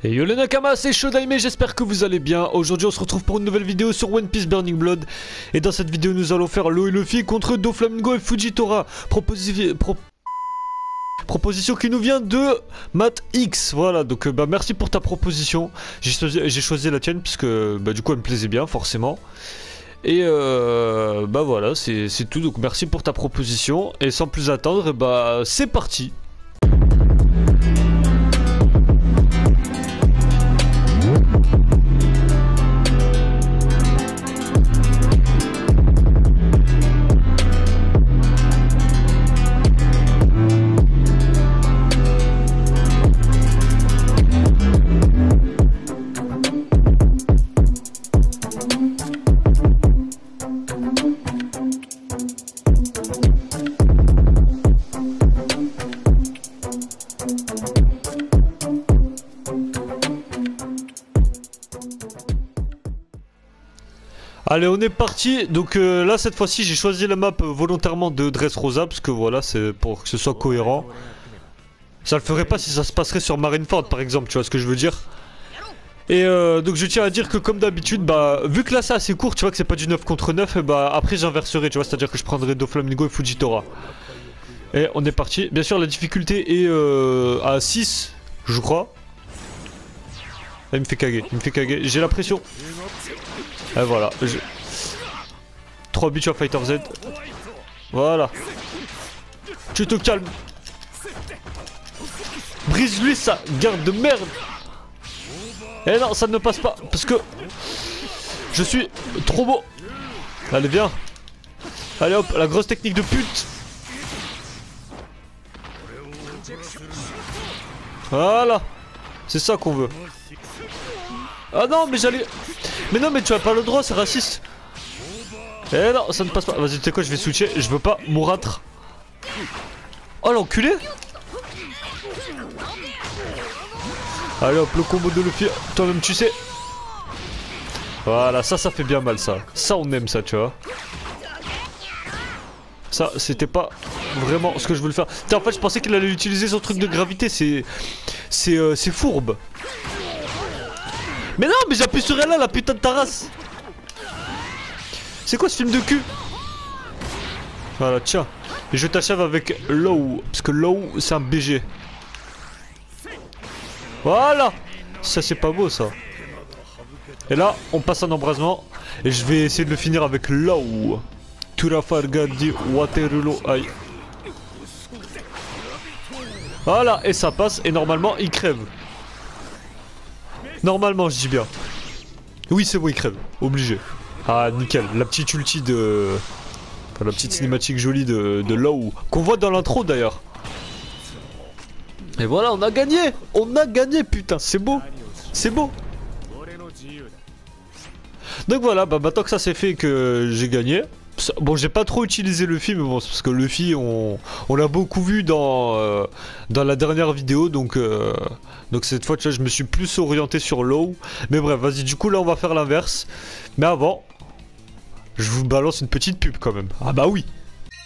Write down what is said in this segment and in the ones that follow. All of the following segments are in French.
Et yo les Nakama, c'est Shodaime, j'espère que vous allez bien. Aujourd'hui on se retrouve pour une nouvelle vidéo sur One Piece Burning Blood. Et dans cette vidéo nous allons faire Law et Luffy contre Doflamingo et Fujitora. Proposition qui nous vient de Matt X. Voilà, donc merci pour ta proposition. J'ai choisi la tienne puisque du coup elle me plaisait bien forcément. Et voilà, c'est tout, donc merci pour ta proposition. Et sans plus attendre, c'est parti. Allez, on est parti. Donc là cette fois-ci j'ai choisi la map volontairement de Dressrosa parce que voilà, c'est pour que ce soit cohérent. Ça le ferait pas si ça se passerait sur Marineford par exemple, tu vois ce que je veux dire. Et donc je tiens à dire que comme d'habitude, vu que là c'est assez court, tu vois que c'est pas du 9 contre 9, après j'inverserai, tu vois, c'est à dire que je prendrai Doflamingo et Fujitora. Et on est parti. Bien sûr la difficulté est à 6, je crois. Là, il me fait caguer, j'ai la pression. Et voilà, 3 buts à Fighter Z. Voilà. Tu te calmes. Brise-lui sa garde de merde. Eh non, ça ne passe pas. Parce que je suis trop beau. Allez, viens. Allez hop, la grosse technique de pute. Voilà. C'est ça qu'on veut. Ah non, mais j'allais... Mais non, mais tu as pas le droit, c'est raciste. Eh non, ça ne passe pas. Vas-y, tu sais quoi, je vais switcher. Je veux pas mourâtre. Oh l'enculé. Allez hop, le combo de Luffy. Toi-même, tu sais. Voilà, ça fait bien mal, ça. Ça, on aime ça, tu vois. Ça, c'était pas vraiment ce que je voulais faire. En fait, je pensais qu'il allait utiliser son truc de gravité. C'est fourbe. Mais non, mais j'appuie sur elle là, la putain de ta race. C'est quoi ce film de cul? Voilà, tiens. Et je t'achève avec Law. Parce que Law, c'est un BG. Voilà. Ça, c'est pas beau, ça. Et là, on passe un embrasement. Et je vais essayer de le finir avec Law. Turafargadi Waterloo. Aïe. Voilà, et ça passe. Et normalement, il crève. Normalement, je dis bien. Oui, c'est bon, il crève. Obligé. Ah, nickel. La petite ulti de... Enfin, la petite cinématique jolie de Law. Qu'on voit dans l'intro, d'ailleurs. Et voilà, on a gagné. On a gagné, putain. C'est beau. C'est beau. Donc voilà, maintenant que ça c'est fait que j'ai gagné. Bon, j'ai pas trop utilisé Luffy, mais bon, c'est parce que Luffy, on l'a beaucoup vu dans la dernière vidéo, donc cette fois, tu vois, je me suis plus orienté sur Law. Mais bref, vas-y, du coup, là, on va faire l'inverse. Mais avant, je vous balance une petite pub quand même. Ah bah oui.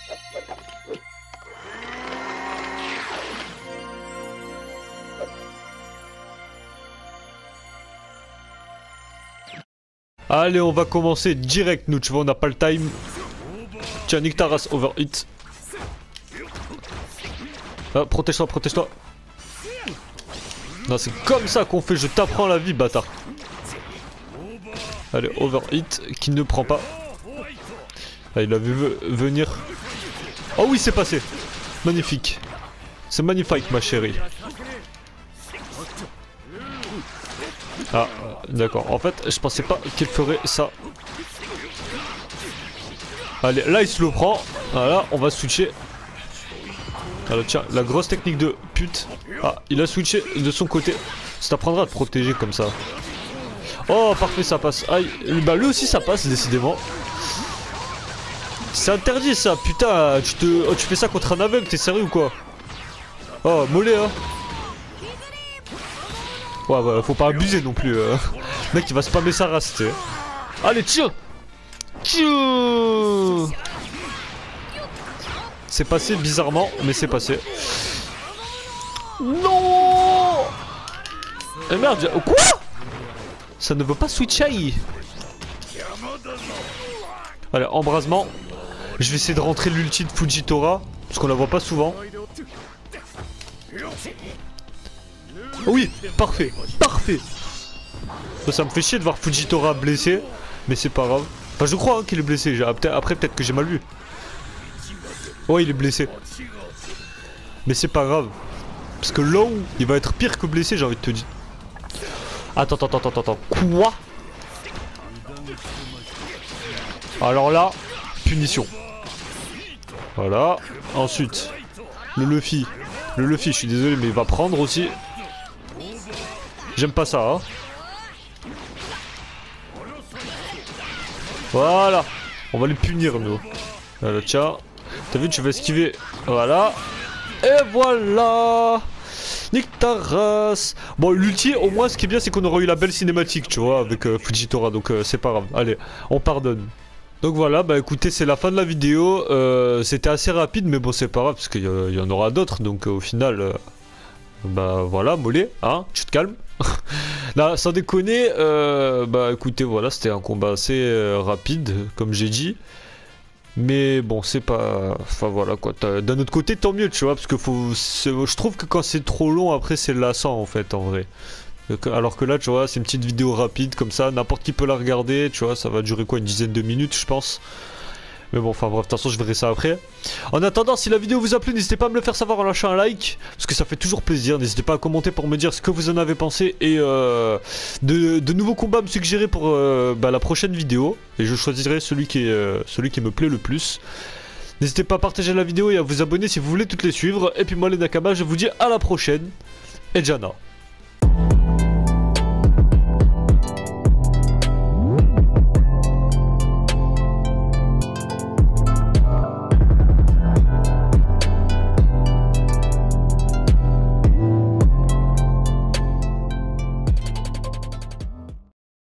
Allez, on va commencer direct, nous, tu vois, on n'a pas le time. Tiens, nique ta race, overhit. Ah, protège-toi, protège-toi. Non, c'est comme ça qu'on fait, je t'apprends la vie, bâtard. Allez, overhit, qui ne prend pas. Ah, il a vu venir. Oh oui, c'est passé. Magnifique. C'est magnifique, ma chérie. Ah, d'accord. En fait, je pensais pas qu'il ferait ça. Allez, là, il se le prend. Voilà, on va switcher. Alors, tiens, la grosse technique de pute. Ah, il a switché de son côté. Ça t'apprendra à te protéger comme ça. Oh, parfait, ça passe. Aïe, bah lui aussi, ça passe, décidément. C'est interdit, ça. Putain, tu fais ça contre un aveugle, t'es sérieux ou quoi? Oh, mollet, hein. Ouais, bah, faut pas abuser non plus. Le mec, il va spammer sa race, tu sais. Allez, tiens. Tiens. C'est passé bizarrement, mais c'est passé. Non. Eh merde, quoi? Ça ne veut pas switcher. Allez, embrasement. Je vais essayer de rentrer l'ulti de Fujitora, parce qu'on la voit pas souvent. Oui, parfait, parfait. Ça me fait chier de voir Fujitora blessé, mais c'est pas grave. Enfin, je crois hein, qu'il est blessé. Après, peut-être que j'ai mal vu. Ouais, il est blessé. Mais c'est pas grave. Parce que low, il va être pire que blessé, j'ai envie de te dire. Attends. Quoi? Alors là, punition. Voilà. Ensuite, le Luffy. Le Luffy, je suis désolé, mais il va prendre aussi. J'aime pas ça, hein. Voilà. On va les punir, nous. Voilà, tiens. T'as vu, tu vas esquiver. Voilà. Et voilà. Nique ta race. Bon, l'ulti, au moins, ce qui est bien, c'est qu'on aura eu la belle cinématique, tu vois, avec Fujitora. Donc, c'est pas grave. Allez, on pardonne. Donc voilà, bah écoutez, c'est la fin de la vidéo. C'était assez rapide, mais bon, c'est pas grave, parce qu'il y en aura d'autres. Donc, au final, bah voilà, mollet, hein, tu te calmes. Là, sans déconner, bah écoutez, voilà, c'était un combat assez rapide, comme j'ai dit. Mais bon, c'est pas... Enfin voilà quoi, d'un autre côté, tant mieux, tu vois, parce que je trouve que quand c'est trop long, après, c'est lassant, en fait, en vrai. Alors que là, tu vois, c'est une petite vidéo rapide, comme ça, n'importe qui peut la regarder, tu vois, ça va durer quoi, une dizaine de minutes, je pense. Mais bon, enfin bref, de toute façon, je verrai ça après. En attendant, si la vidéo vous a plu, n'hésitez pas à me le faire savoir en lâchant un like, parce que ça fait toujours plaisir. N'hésitez pas à commenter pour me dire ce que vous en avez pensé et de nouveaux combats à me suggérer pour la prochaine vidéo. Et je choisirai celui qui me plaît le plus. N'hésitez pas à partager la vidéo et à vous abonner si vous voulez toutes les suivre. Et puis moi, les Nakama, je vous dis à la prochaine. Et Jana.